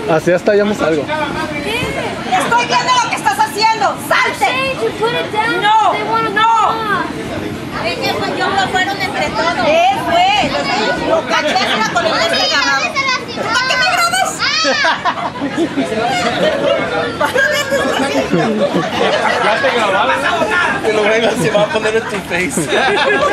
Así hasta hallamos algo. Estoy viendo lo que estás haciendo. ¡Salte! No, no. Es que pues yo lo fueron entre todos. Fue. Lo caché con el agarrado. ¿Para qué me grabas? Ya te grabaron. Que lo vengas se va a poner en tu face.